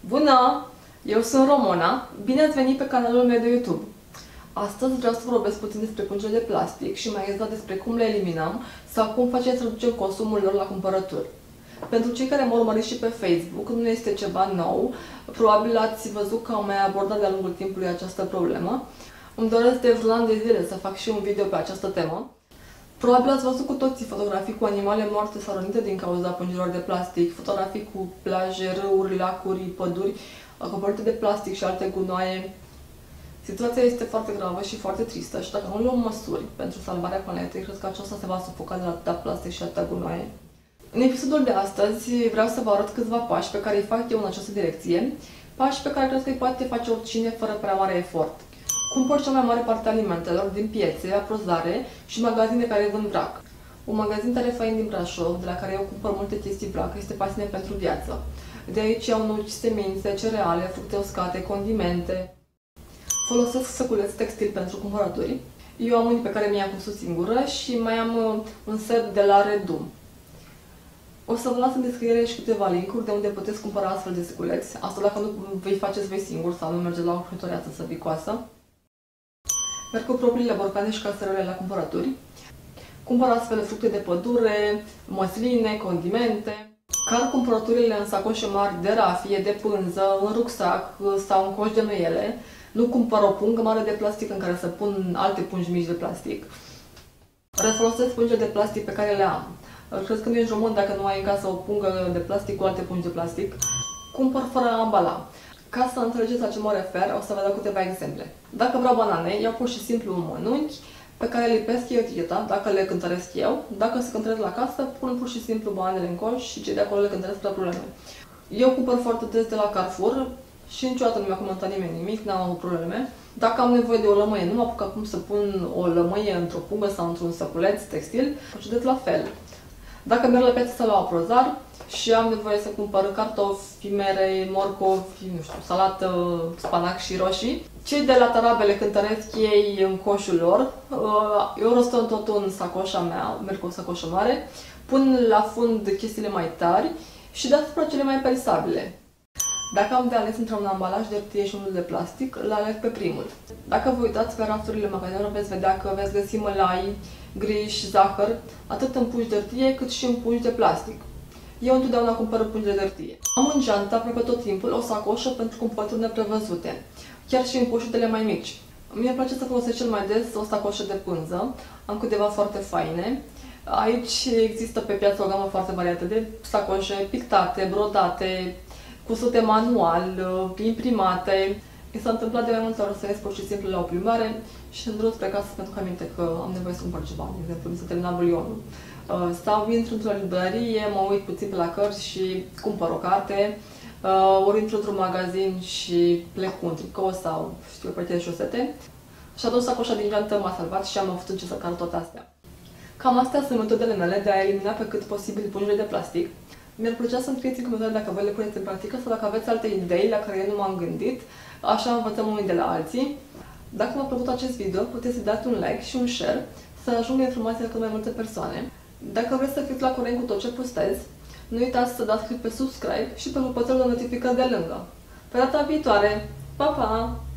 Bună! Eu sunt Romona, bine ați venit pe canalul meu de YouTube. Astăzi vreau să vorbesc puțin despre pungile de plastic și mai exact despre cum le eliminăm sau cum facem să reducem consumul lor la cumpărături. Pentru cei care mă urmăriți și pe Facebook, nu este ceva nou, probabil ați văzut că am mai abordat de-a lungul timpului această problemă. Îmi doresc de vreun an de zile să fac și un video pe această temă. Probabil ați văzut cu toții fotografii cu animale moarte sau rănite din cauza pungilor de plastic, fotografii cu plaje, râuri, lacuri, păduri acoperite de plastic și alte gunoaie. Situația este foarte gravă și foarte tristă și dacă nu luăm măsuri pentru salvarea planetei, cred că aceasta se va sufoca de la atâta plastic și atâta gunoaie. În episodul de astăzi vreau să vă arăt câțiva pași pe care îi fac eu în această direcție, pași pe care cred că îi poate face oricine fără prea mare efort. Cumpăr cea mai mare parte a alimentelor din piețe, aprozare și magazine care vând vrac. Un magazin tare fain din Brașov, de la care eu cumpăr multe chestii vrac, este Pasiune pentru Viață. De aici iau nuci, semințe, cereale, fructe uscate, condimente. Folosesc săculeț textil pentru cumpărături. Eu am unii pe care mi-am pus singură și mai am un set de la Redum. O să vă las în descriere și câteva link-uri de unde puteți cumpăra astfel de săculeți. Asta dacă nu vei faceți voi singur sau nu mergeți la o prăjitoriață săbicoasă. Merg cu propriile borcane și caserole la cumpărături. Cumpăr astfel fructe de pădure, măsline, condimente. Car cumpărăturile în sacoșe mari de rafie, de pânză, în rucsac sau în coș de nuiele. Nu cumpăr o pungă mare de plastic în care să pun alte pungi mici de plastic. Refolosesc pungile de plastic pe care le am. Cred că nu ești român dacă nu ai în casă o pungă de plastic cu alte pungi de plastic. Cumpăr fără a ambala. Ca să înțelegeți la ce mă refer, o să vă dau câteva exemple. Dacă vreau banane, iau pur și simplu un mănunchi pe care lipesc eu eticheta, dacă le cântăresc eu. Dacă se cântăresc la casă, pun pur și simplu bananele în coș și cei de acolo le cântăresc fără probleme. Eu cumpăr foarte des de la Carrefour și niciodată nu mi-a comentat nimeni nimic, n-am avut probleme. Dacă am nevoie de o lămâie, nu mă apuc acum să pun o lămâie într-o pungă sau într-un săculeț textil, procedez la fel. Dacă merg la piață sau la aprozar și am nevoie să cumpăr cartofi, mere, morcovi, nu știu, salată, spanac și roșii, cei de la Tarabele cântăresc ei în coșul lor, eu rostăm totul în sacoșa mea, merg cu o sacoșă mare, pun la fund chestiile mai tari și deasupra cele mai perisabile. Dacă am de ales între un ambalaj de hârtie și unul de plastic, îl aleg pe primul. Dacă vă uitați pe rafturile magazinelor, veți vedea că veți găsi mălai, griș, zahăr, atât în pungi de hârtie cât și în pungi de plastic. Eu întotdeauna cumpăr pungi de hârtie. Am în geantă aproape tot timpul o sacoșă pentru cumpărături neprevăzute, chiar și în poșetele mai mici. Mie îmi place să folosesc cel mai des o sacoșă de pânză, am câteva foarte faine. Aici există pe piață o gamă foarte variată de sacoșe pictate, brodate, cusute manual, imprimate. Mi s-a întâmplat de mai multe ori să ies pur și simplu la o plimbare și îmi drum spre casă pentru că aminte că am nevoie să cumpăr ceva, de exemplu, mi s-a terminat bulionul. Sau intru într-o librărie, mă uit puțin pe la cărți și cumpăr o carte, ori intru într-un magazin și plec cu un tricou sau știu, o de șosete. Și atunci sacoșa din geantă m-a salvat și am avut în ce să car toate astea. Cam astea sunt metodele mele de a elimina pe cât posibil pungile de plastic. Mi-ar plăcea să-mi scrieți în comentarii dacă voi le puneți în practică sau dacă aveți alte idei la care eu nu m-am gândit. Așa învățăm unii de la alții. Dacă v-a plăcut acest video, puteți să dați un like și un share să ajungă informația la cât mai multe persoane. Dacă vreți să fiți la curent cu tot ce postez, nu uitați să dați click pe subscribe și pe clopoțelul de notificări de lângă. Pe data viitoare! Pa, pa!